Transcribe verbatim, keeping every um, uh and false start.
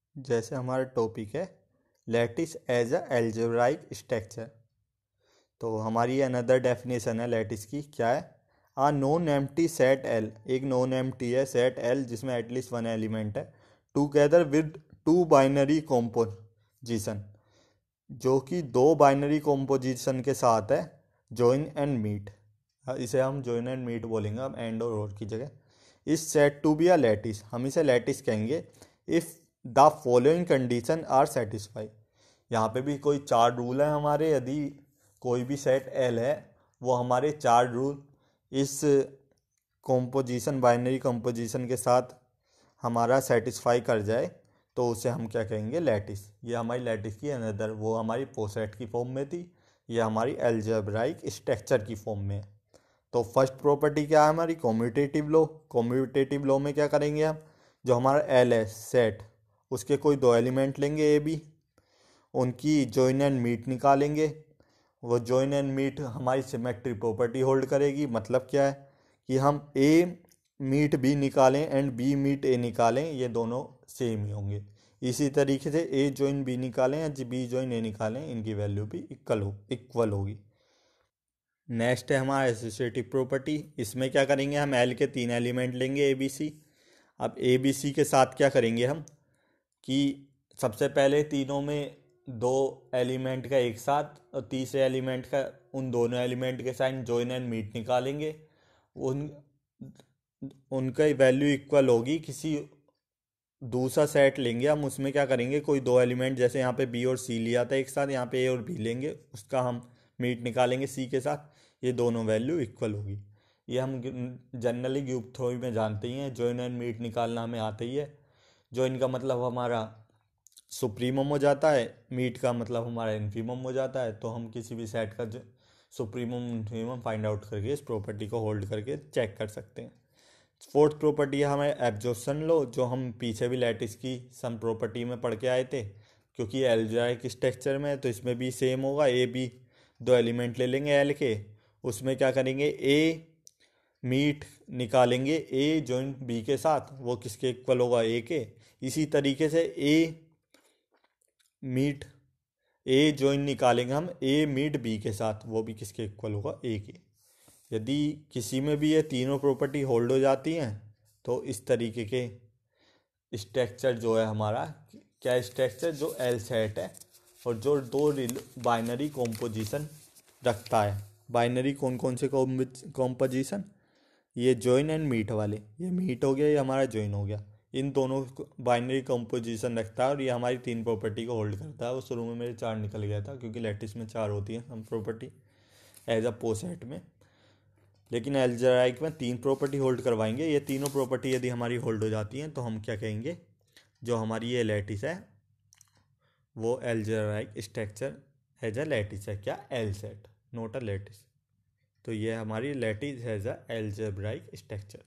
जैसे हमारा टॉपिक है lattice as a algebraic structure, तो हमारी अनदर डेफिनेशन है लैटिस की। क्या है? A non empty set L, एक नॉन एम्प्टी है सेट एल जिसमें एटलीस्ट वन एलिमेंट है, together with two binary composition, जो कि दो बाइनरी कॉम्पोजिशन के साथ है, जॉइन एंड मीट। इसे हम जॉइन एंड मीट बोलेंगे अब एंड और और की जगह। इस set to be a lattice, हम इसे लैटिस कहेंगे if the following condition are satisfy. यहाँ पे भी कोई चार रूल है हमारे, यदि कोई भी सेट एल है वो हमारे चार रूल इस कॉम्पोजिशन बाइनरी कॉम्पोजिशन के साथ हमारा सेटिस्फाई कर जाए तो उसे हम क्या कहेंगे? लैटिस। ये हमारी लैटिस की अनदर, वो हमारी पोसेट की फॉर्म में थी, ये हमारी एल्जेब्राइक स्ट्रक्चर की फॉर्म में है। तो फर्स्ट प्रॉपर्टी क्या है हमारी? Commutative law. कॉम्यूटेटिव लॉ में क्या करेंगे हम? जो हमारा एल है सेट, उसके कोई दो एलिमेंट लेंगे ए बी, उनकी जॉइन एंड मीट निकालेंगे। वो जॉइन एंड मीट हमारी सिमेट्री प्रॉपर्टी होल्ड करेगी। मतलब क्या है कि हम ए मीट बी निकालें एंड बी मीट ए निकालें, ये दोनों सेम ही होंगे। इसी तरीके से ए जॉइन बी निकालें या बी जॉइन ए निकालें, इनकी वैल्यू भी इक्वल हो इक्वल होगी। नेक्स्ट है हमारा एसोसिएटिव प्रॉपर्टी। इसमें क्या करेंगे हम? एल के तीन एलिमेंट लेंगे ए बी सी। अब ए बी सी के साथ क्या करेंगे हम कि सबसे पहले तीनों में दो एलिमेंट का एक साथ और तीसरे एलिमेंट का उन दोनों एलिमेंट के साथ जॉइन एंड मीट निकालेंगे। उन उनका वैल्यू इक्वल होगी किसी दूसरा सेट लेंगे हम, उसमें क्या करेंगे कोई दो एलिमेंट, जैसे यहाँ पे बी और सी लिया था एक साथ, यहाँ पे ए और बी लेंगे, उसका हम मीट निकालेंगे सी के साथ, ये दोनों वैल्यू इक्वल होगी। ये हम जनरली ग्रुप थ्योरी में जानते ही हैं, जॉइन एंड मीट निकालना हमें आता ही है। जॉइन का मतलब हमारा सुप्रीमम हो जाता है, मीट का मतलब हमारा इन्फीमम हो जाता है। तो हम किसी भी सेट का जो सुप्रीमम इन्फीमम फाइंड आउट करके इस प्रॉपर्टी को होल्ड करके चेक कर सकते हैं। फोर्थ प्रॉपर्टी है हमारे एब्जॉर्प्शन लो, जो हम पीछे भी लैटिस की सम प्रॉपर्टी में पढ़ के आए थे। क्योंकि एल्जेब्राइक स्ट्रक्चर में है तो इसमें भी सेम होगा। ए बी दो एलिमेंट ले लेंगे एल के, उसमें क्या करेंगे ए मीट निकालेंगे ए जॉइन बी के साथ, वो किसके इक्वल होगा? ए के। इसी तरीके से ए मीट ए जॉइन निकालेंगे हम ए मीट बी के साथ, वो भी किसके इक्वल होगा? ए के। यदि किसी में भी ये तीनों प्रॉपर्टी होल्ड हो जाती हैं तो इस तरीके के स्ट्रक्चर जो है हमारा, क्या स्ट्रक्चर जो एल सेट है और जो दो बाइनरी कॉम्पोजिशन रखता है। बाइनरी कौन कौन से कॉम्पोजिशन? ये जॉइन एंड मीट वाले, ये मीट हो गया, ये हमारा जॉइन हो गया, इन दोनों बाइनरी कंपोजिशन रखता है और ये हमारी तीन प्रॉपर्टी को होल्ड करता है। वो शुरू में मेरे चार निकल गया था क्योंकि लैटिस में चार होती हैं हम प्रॉपर्टी एज अ पोसेट में, लेकिन एल्जेब्राइक में तीन प्रॉपर्टी होल्ड करवाएंगे। ये तीनों प्रॉपर्टी यदि हमारी होल्ड हो जाती हैं तो हम क्या कहेंगे? जो हमारी ये लैटिस है वो algebraic structure as a lattice है। क्या? L set, not a lattice. तो ये हमारी lattice as a algebraic structure.